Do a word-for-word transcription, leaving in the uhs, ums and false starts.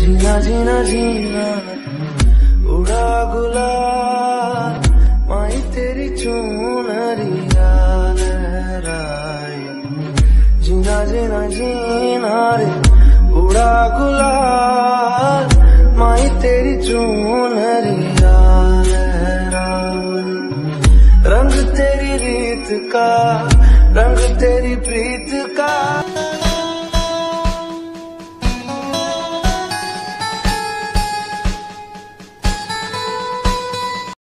जीना जीना जीना उड़ा गुलाल माही तेरी चुनरिया लहराए। जीना जीना जीना रे उड़ा गुलाल माही तेरी चुनरिया लहराए। रंग तेरी रीत का रंग तेरी प्रीत